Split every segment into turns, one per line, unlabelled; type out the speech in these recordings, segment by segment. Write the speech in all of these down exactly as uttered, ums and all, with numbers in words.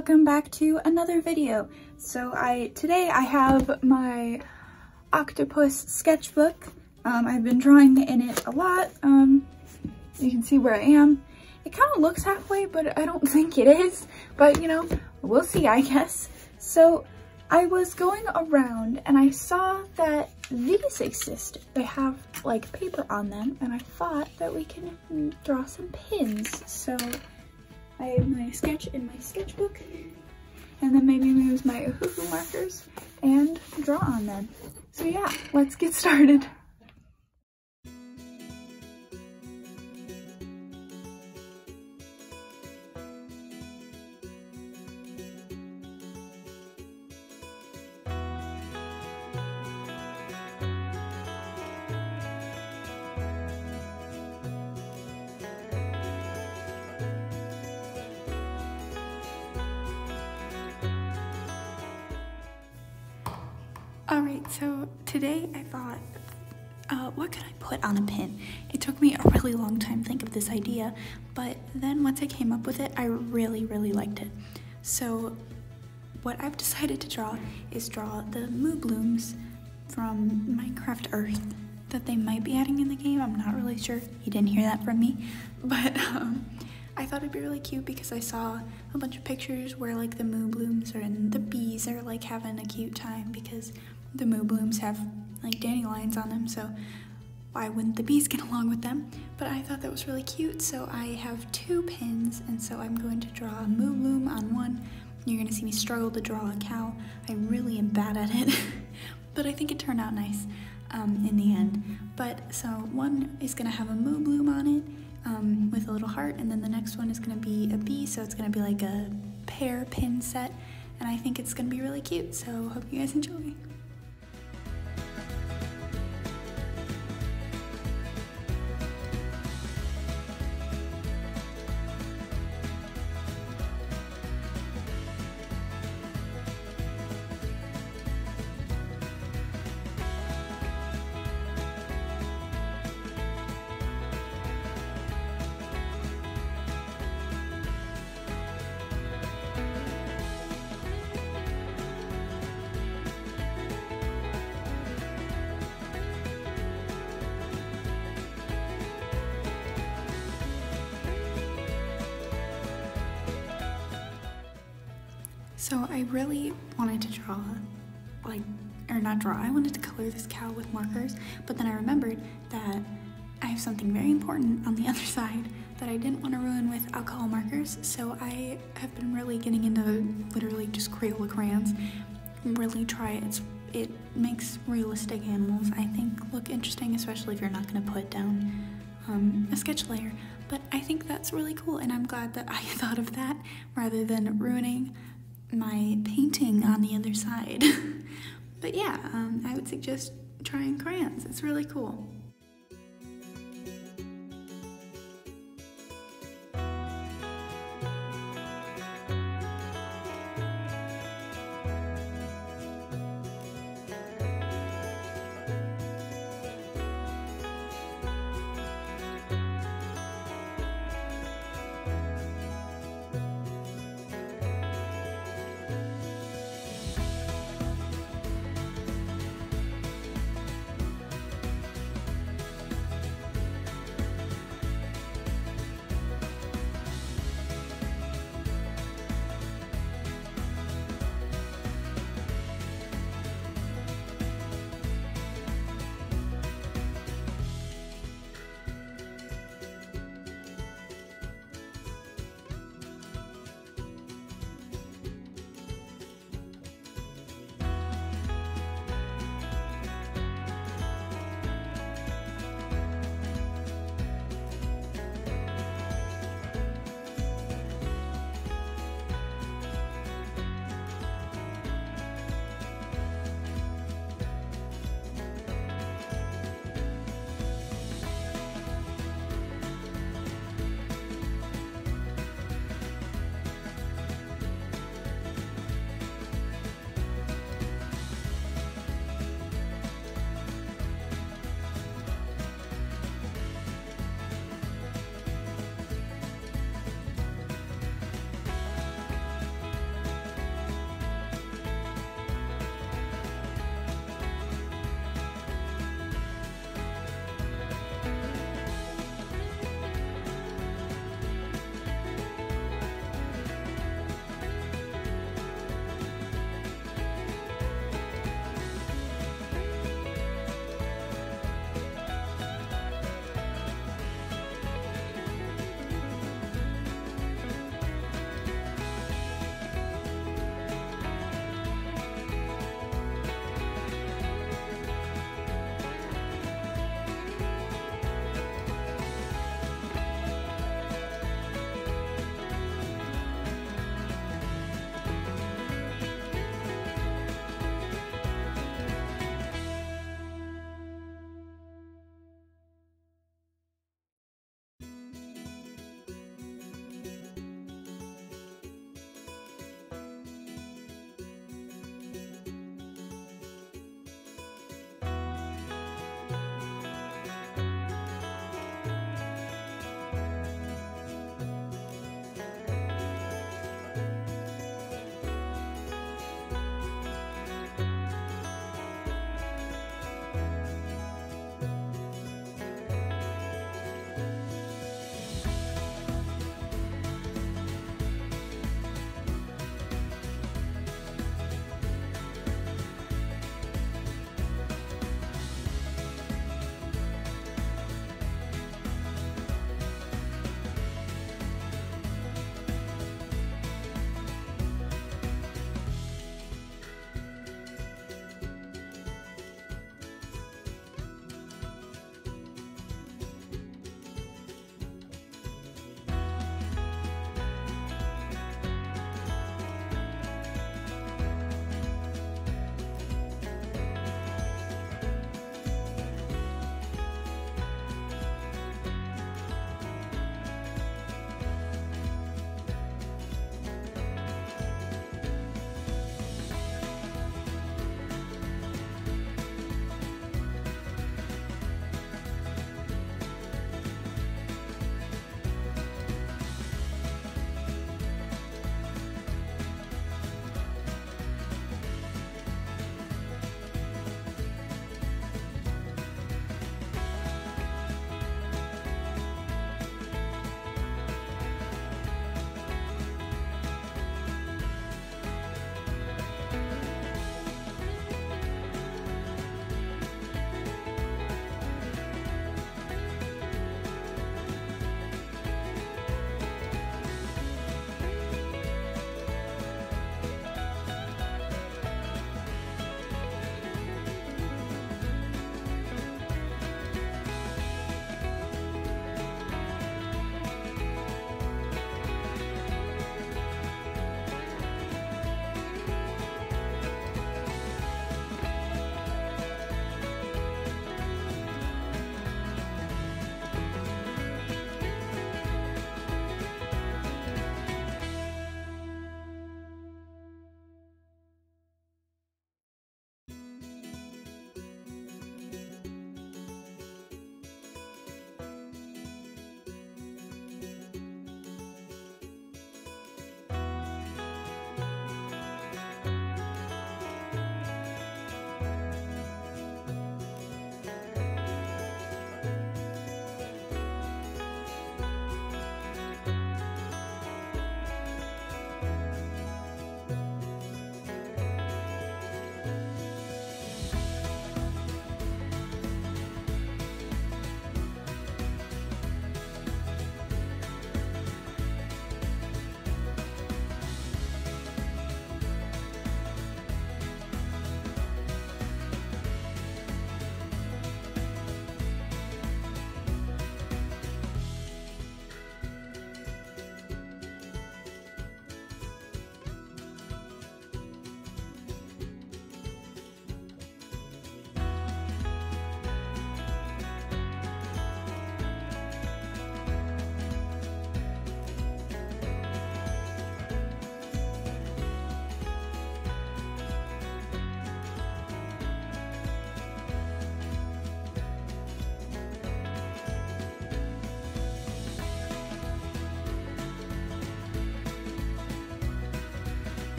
welcome back to another video. So I today I have my octopus sketchbook. Um, I've been drawing in it a lot. Um, you can see where I am. It kind of looks halfway, but I don't think it is. But you know, we'll see, I guess. So I was going around and I saw that these exist. They have like paper on them, and I thought that we can draw some pins. So I have my sketch in my sketchbook, and then maybe use my Ohuhu markers and draw on them. So yeah, let's get started. Alright, so today I thought, uh, what could I put on a pin? It took me a really long time to think of this idea, but then once I came up with it, I really, really liked it. So what I've decided to draw is draw the Mooblooms from Minecraft Earth that they might be adding in the game. I'm not really sure. You didn't hear that from me, but um, I thought it'd be really cute because I saw a bunch of pictures where like the Mooblooms are and the bees are like having a cute time because the Mooblooms have like dandelions on them, so why wouldn't the bees get along with them? But I thought that was really cute, so I have two pins, and so I'm going to draw a Moobloom on one. You're gonna see me struggle to draw a cow. I really am bad at it, but I think it turned out nice um, in the end. But so one is gonna have a Moobloom on it um, with a little heart, and then the next one is gonna be a bee, so it's gonna be like a pair pin set, and I think it's gonna be really cute, so hope you guys enjoy. So I really wanted to draw, like, or not draw, I wanted to color this cow with markers, but then I remembered that I have something very important on the other side that I didn't want to ruin with alcohol markers, so I have been really getting into literally just Crayola crayons. Really try it. It's, it makes realistic animals, I think, look interesting, especially if you're not going to put down um, a sketch layer. But I think that's really cool, and I'm glad that I thought of that rather than ruining my painting on the other side. But yeah, um, I would suggest trying crayons. It's really cool.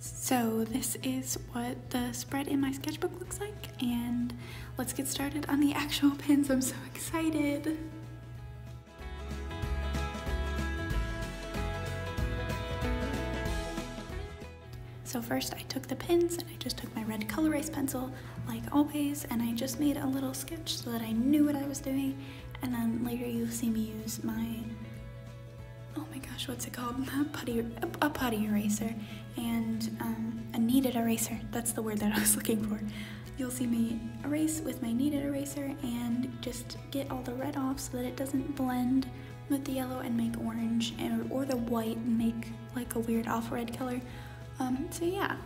So this is what the spread in my sketchbook looks like, and let's get started on the actual pins. I'm so excited. So first I took the pins and I just took my red Colorize pencil like always, and I just made a little sketch so that I knew what I was doing. And then later you'll see me use my, oh my gosh, what's it called? A putty, a putty eraser and um, a kneaded eraser. That's the word that I was looking for. You'll see me erase with my kneaded eraser and just get all the red off so that it doesn't blend with the yellow and make orange, and, or the white and make like a weird off red color. Um, so yeah.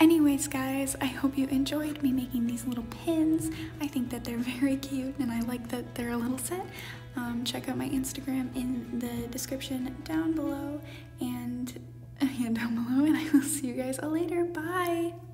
anyways, guys, I hope you enjoyed me making these little pins. I think that they're very cute, and I like that they're a little set. Um, check out my Instagram in the description down below, and yeah, down below, and I will see you guys all later. Bye!